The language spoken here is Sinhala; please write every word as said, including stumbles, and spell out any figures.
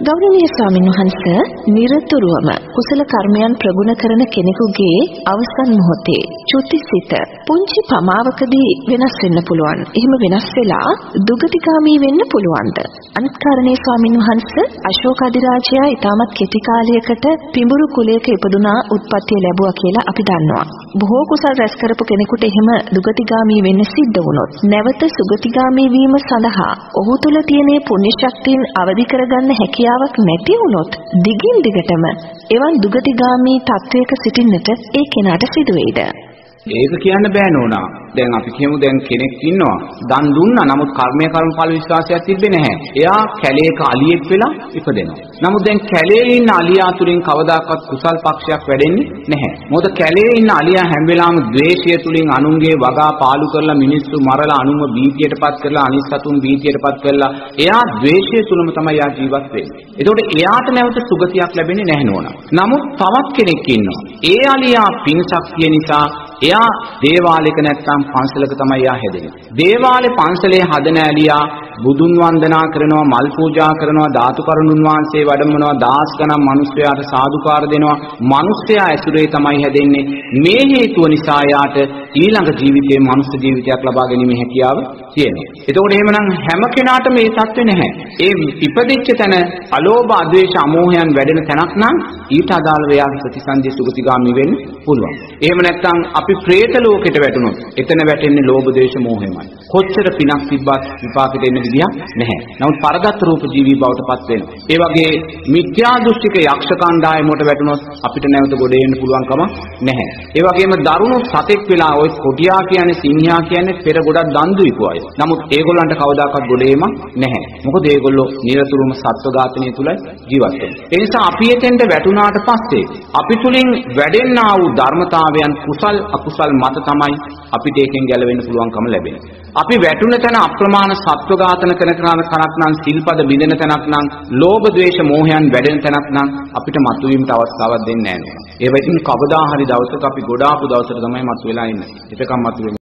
ගෞරවනීය ස්වාමීන් වහන්සේ නිරතුරුවම කුසල කර්මයන් ප්‍රගුණ කරන කෙනෙකුගේ අවසන් මොහොතේ චුතිසිත පුංචි පමාවකදී වෙනස් වෙන්න පුළුවන්. එහෙම වෙනස් වෙලා දුගතිගාමී වෙන්න පුළුවන්ද? අනිත් කාරණේ ස්වාමීන් වහන්සේ අශෝක අධිරාජයා ඊටමත් කෙටි කාලයකට පිඹුරු කුලයක ඉපදුනා උත්පත්තිය ලැබුවා කියලා අපි දන්නවා. බොහෝ කුසල් රැස් කරපු කෙනෙකුට එහෙම දුගතිගාමී වෙන්න සිද්ධ වුණොත් නැවත සුගතිගාමී වීම සඳහා ඔහු තුල තියෙන පුණ්‍ය ශක්තියින් අවදි කරගන්න හැකියාවක් නැති වුණොත් දිගින් දිගටම එවන් දුගතිගාමී තත්වයක සිටින්නට ඒ කෙනාට සිදු වෙයිද? ඒක කියන්න බෑ නෝනා. දැන් අපි කියමු දැන් කෙනෙක් ඉන්නවා දන් දුන්නා නමුත් කර්මය කර්මඵල විශ්වාසයක් තිබෙන්නේ නැහැ. එයා කැලේක අලියෙක් වෙලා ඉපදෙනවා. නමුත් දැන් කැලේ ඉන්න අලියා තුලින් කවදාකවත් කුසල් පක්ෂයක් වැඩෙන්නේ නැහැ. මොකද කැලේ ඉන්න අලියා හැම වෙලාවෙම ද්වේෂය තුලින් අනුන්ගේ වගා පාලු කරලා මිනිස්සු මරලා අනුන්ව බීතියටපත් කරලා අනිත් සතුන් බීතියටපත් කරලා එයා ද්වේෂය තුලම තමයි යා ජීවත් වෙන්නේ. ඒතකොට එයාට නැවත සුගතියක් ලැබෙන්නේ නැහැ නෝනා. නමුත් තවත් කෙනෙක් ඉන්නවා. ඒ අලියා පින් ශක්තිය නිසා එයා දේවාලයක නැත්තම් පන්සලක තමයි යා හැදෙන්නේ. දේවාලේ පන්සලේ හදන ඇලියා බුදුන් වන්දනා කරනවා, මල් පූජා කරනවා, ධාතු කරුණුන් වහන්සේ වඩමනවා, දාස් ගණන් මිනිස්යාට සාදුකාර දෙනවා. මිනිස්යා ඇසුරේ තමයි හැදෙන්නේ. මේ හේතුව නිසා යාට ඊළඟ ජීවිතයේ මනුස්ස ජීවිතයක් ලබා ගැනීමේ හැකියාව තියෙනවා. එතකොට එහෙමනම් හැම කෙනාටම මේ தත්ත්වෙ නැහැ. ඒ ඉපදිච්ච තැන අලෝභ, අද්වේෂ, අමෝහයන් වැඩෙන තැනක් නම් ඊට අදාළව යා ප්‍රතිසන්දි සුගතිගාමි වෙන්න පුළුවන්. එහෙම නැත්නම් අපි പ്രേත ලෝකෙට වැටුණොත් එතන වැටෙන්නේ ලෝභ, ද්වේෂ, මෝහයමයි. කොච්චර පිනක් තිබ්බත් විපාකෙට එන්න විදියක් නැහැ. නමුත් පරදත්ත රූප ජීවී බවට පත් වෙනවා. ඒ වගේ මිත්‍යා දෘෂ්ටික යක්ෂ කණ්ඩායමකට වැටුණොත් අපිට නැවත ගොඩ එන්න පුළුවන්කම නැහැ. ඒ වගේම දරුණු සතෙක් වෙලා ওই කොටියා කියන්නේ සිංහයා කියන්නේ පෙර ගොඩක් දන් දුයිපු අය. නමුත් ඒගොල්ලන්ට කවදාකවත් ගොඩ එීමක් නැහැ. මොකද ඒගොල්ලෝ නිරතුරුවම සත්ව ඝාතනය තුල ජීවත් වෙනවා. ඒ නිසා අපි එතෙන්ට වැටුණාට පස්සේ අපි තුලින් වැඩෙන්නා වූ ධර්මතාවයන් කුසල් අකුසල් මත තමයි අපිට ඒකෙන් ගැලවෙන්න පුළුවන්කම ලැබෙන්නේ. අපි වැටුණ තැන අප්‍රමාණ සත්ව ඝාතන කරන තැනක් නම්, සිල්පද බිඳෙන තැනක් නම්, ලෝභ ද්වේෂ මෝහයන් වැඩෙන තැනක් නම් අපිට මතුවීමට අවස්ථාවක් දෙන්නේ නැහැ නේද? ඒ වෙයින් කවදා හරි දවසක අපි ගොඩාපු දවසට තමයි මතුවලා ඉන්නේ. එතකම් මතුවෙන්නේ